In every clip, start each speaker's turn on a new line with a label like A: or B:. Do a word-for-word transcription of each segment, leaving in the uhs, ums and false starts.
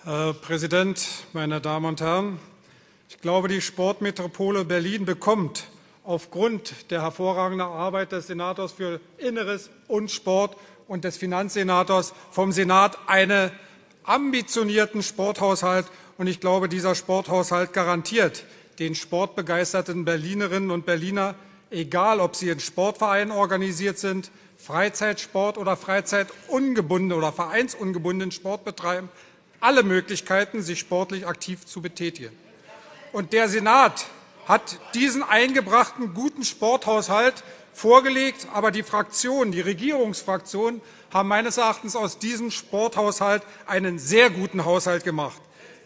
A: Herr Präsident, meine Damen und Herren! Ich glaube, die Sportmetropole Berlin bekommt aufgrund der hervorragenden Arbeit des Senators für Inneres und Sport und des Finanzsenators vom Senat einen ambitionierten Sporthaushalt. Und ich glaube, dieser Sporthaushalt garantiert den sportbegeisterten Berlinerinnen und Berliner, egal ob sie in Sportvereinen organisiert sind, Freizeitsport oder freizeitungebundenen oder vereinsungebundenen Sport betreiben, alle Möglichkeiten, sich sportlich aktiv zu betätigen. Und der Senat hat diesen eingebrachten guten Sporthaushalt vorgelegt, aber die Fraktionen, die Regierungsfraktionen haben meines Erachtens aus diesem Sporthaushalt einen sehr guten Haushalt gemacht.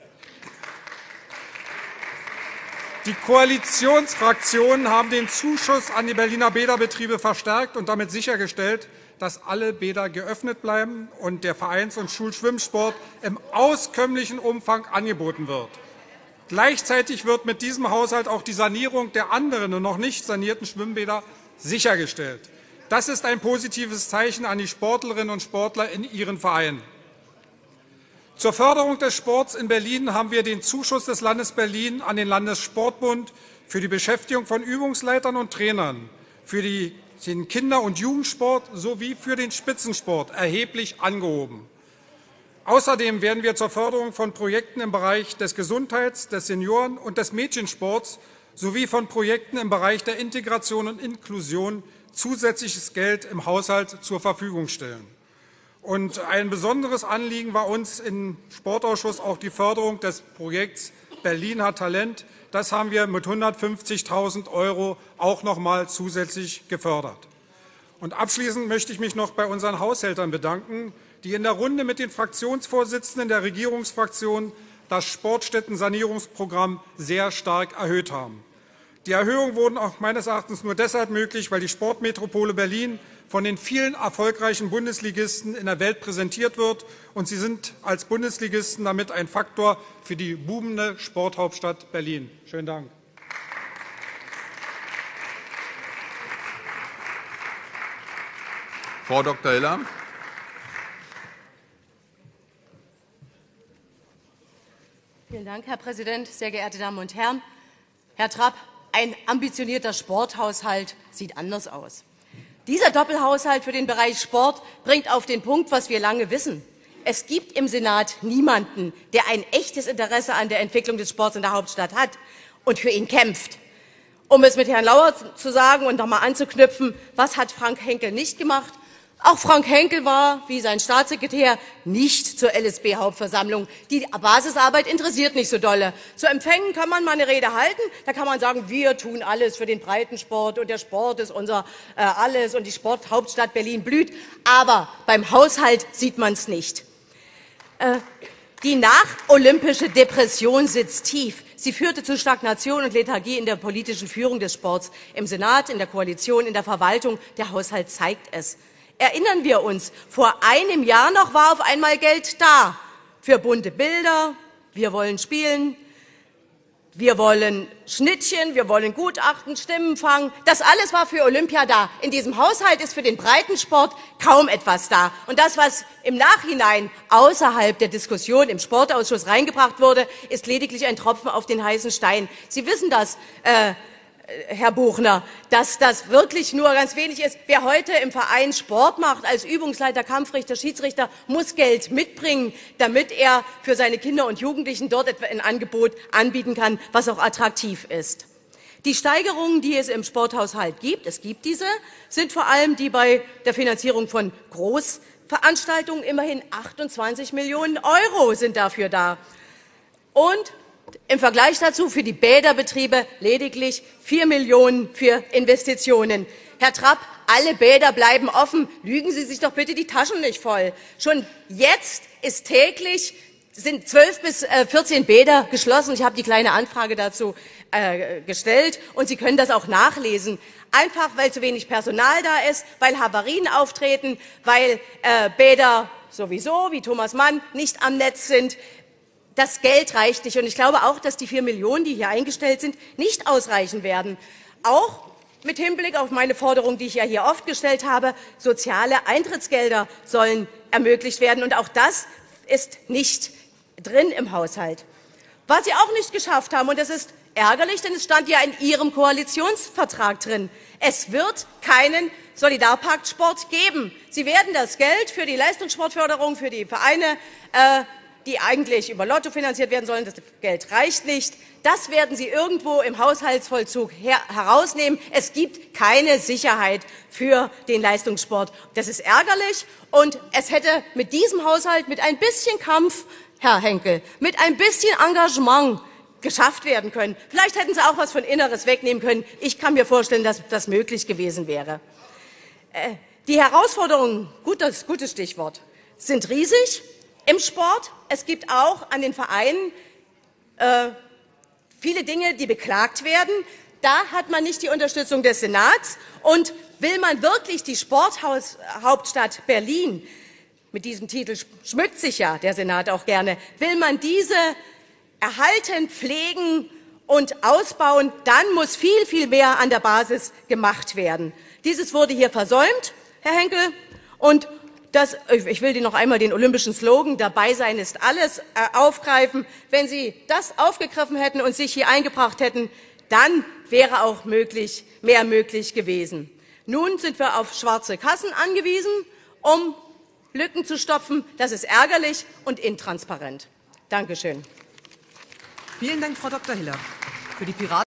A: Die Koalitionsfraktionen haben den Zuschuss an die Berliner Bäderbetriebe verstärkt und damit sichergestellt, dass alle Bäder geöffnet bleiben und der Vereins- und Schulschwimmsport im auskömmlichen Umfang angeboten wird. Gleichzeitig wird mit diesem Haushalt auch die Sanierung der anderen und noch nicht sanierten Schwimmbäder sichergestellt. Das ist ein positives Zeichen an die Sportlerinnen und Sportler in ihren Vereinen. Zur Förderung des Sports in Berlin haben wir den Zuschuss des Landes Berlin an den Landessportbund für die Beschäftigung von Übungsleitern und Trainern, für die, den Kinder- und Jugendsport sowie für den Spitzensport erheblich angehoben. Außerdem werden wir zur Förderung von Projekten im Bereich des Gesundheits-, des Senioren- und des Mädchensports sowie von Projekten im Bereich der Integration und Inklusion zusätzliches Geld im Haushalt zur Verfügung stellen. Und ein besonderes Anliegen war uns im Sportausschuss auch die Förderung des Projekts Berlin hat Talent. Das haben wir mit hundertfünfzigtausend Euro auch noch mal zusätzlich gefördert. Und abschließend möchte ich mich noch bei unseren Haushältern bedanken, die in der Runde mit den Fraktionsvorsitzenden der Regierungsfraktionen das Sportstätten-Sanierungsprogramm sehr stark erhöht haben. Die Erhöhungen wurden auch meines Erachtens nur deshalb möglich, weil die Sportmetropole Berlin von den vielen erfolgreichen Bundesligisten in der Welt präsentiert wird, und sie sind als Bundesligisten damit ein Faktor für die boomende Sporthauptstadt Berlin. Schönen Dank.
B: Frau Doktor Hiller.
C: Vielen Dank, Herr Präsident, sehr geehrte Damen und Herren. Herr Trapp, ein ambitionierter Sporthaushalt sieht anders aus. Dieser Doppelhaushalt für den Bereich Sport bringt auf den Punkt, was wir lange wissen. Es gibt im Senat niemanden, der ein echtes Interesse an der Entwicklung des Sports in der Hauptstadt hat und für ihn kämpft. Um es mit Herrn Lauer zu sagen und noch einmal anzuknüpfen, was hat Frank Henkel nicht gemacht? Auch Frank Henkel war, wie sein Staatssekretär, nicht zur L S B-Hauptversammlung. Die Basisarbeit interessiert nicht so dolle. Zu Empfängen kann man mal eine Rede halten. Da kann man sagen, wir tun alles für den Breitensport und der Sport ist unser äh, Alles und die Sporthauptstadt Berlin blüht. Aber beim Haushalt sieht man es nicht. Äh, die nacholympische Depression sitzt tief. Sie führte zu Stagnation und Lethargie in der politischen Führung des Sports. Im Senat, in der Koalition, in der Verwaltung. Der Haushalt zeigt es. Erinnern wir uns, vor einem Jahr noch war auf einmal Geld da für bunte Bilder, wir wollen spielen, wir wollen Schnittchen, wir wollen Gutachten, Stimmenfang. Das alles war für Olympia da. In diesem Haushalt ist für den Breitensport kaum etwas da. Und das, was im Nachhinein außerhalb der Diskussion im Sportausschuss reingebracht wurde, ist lediglich ein Tropfen auf den heißen Stein. Sie wissen das, äh, Herr Buchner, dass das wirklich nur ganz wenig ist. Wer heute im Verein Sport macht, als Übungsleiter, Kampfrichter, Schiedsrichter, muss Geld mitbringen, damit er für seine Kinder und Jugendlichen dort ein Angebot anbieten kann, was auch attraktiv ist. Die Steigerungen, die es im Sporthaushalt gibt, es gibt diese, sind vor allem die bei der Finanzierung von Großveranstaltungen. Immerhin achtundzwanzig Millionen Euro sind dafür da. Und im Vergleich dazu für die Bäderbetriebe lediglich vier Millionen für Investitionen. Herr Trapp, alle Bäder bleiben offen. Lügen Sie sich doch bitte die Taschen nicht voll. Schon jetzt ist täglich sind zwölf bis vierzehn Bäder geschlossen. Ich habe die kleine Anfrage dazu äh, gestellt und Sie können das auch nachlesen. Einfach, weil zu wenig Personal da ist, weil Havarien auftreten, weil äh, Bäder sowieso, wie Thomas Mann, nicht am Netz sind. Das Geld reicht nicht. Und ich glaube auch, dass die vier Millionen, die hier eingestellt sind, nicht ausreichen werden. Auch mit Hinblick auf meine Forderung, die ich ja hier oft gestellt habe, soziale Eintrittsgelder sollen ermöglicht werden. Und auch das ist nicht drin im Haushalt. Was Sie auch nicht geschafft haben, und das ist ärgerlich, denn es stand ja in Ihrem Koalitionsvertrag drin, es wird keinen Solidarpakt-Sport geben. Sie werden das Geld für die Leistungssportförderung, für die Vereine, äh, die eigentlich über Lotto finanziert werden sollen, das Geld reicht nicht, das werden Sie irgendwo im Haushaltsvollzug her herausnehmen. Es gibt keine Sicherheit für den Leistungssport. Das ist ärgerlich, und es hätte mit diesem Haushalt, mit ein bisschen Kampf, Herr Henkel, mit ein bisschen Engagement geschafft werden können. Vielleicht hätten Sie auch was von Inneres wegnehmen können. Ich kann mir vorstellen, dass das möglich gewesen wäre. Äh, die Herausforderungen, gutes, gutes Stichwort, sind riesig im Sport. Es gibt auch an den Vereinen äh, viele Dinge, die beklagt werden. Da hat man nicht die Unterstützung des Senats. Und will man wirklich die Sporthauptstadt Berlin, mit diesem Titel schmückt sich ja der Senat auch gerne, will man diese erhalten, pflegen und ausbauen, dann muss viel, viel mehr an der Basis gemacht werden. Dieses wurde hier versäumt, Herr Henkel, und das, ich will noch einmal den olympischen Slogan, dabei sein ist alles, äh, aufgreifen. Wenn Sie das aufgegriffen hätten und sich hier eingebracht hätten, dann wäre auch möglich, mehr möglich gewesen. Nun sind wir auf schwarze Kassen angewiesen, um Lücken zu stopfen. Das ist ärgerlich und intransparent. Dankeschön.
B: Vielen Dank, Frau Doktor Hiller. Für die Piraten